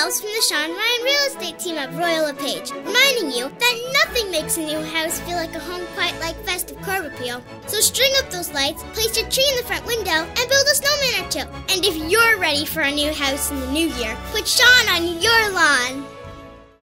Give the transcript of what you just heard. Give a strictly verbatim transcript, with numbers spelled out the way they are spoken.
elves from the Sean Ryan Real Estate team at Royal LePage, reminding you that nothing makes a new house feel like a home quite like festive curb appeal. So string up those lights, place your tree in the front window, and build a snowman or two. And if you're ready for a new house in the new year, put Sean on your lawn.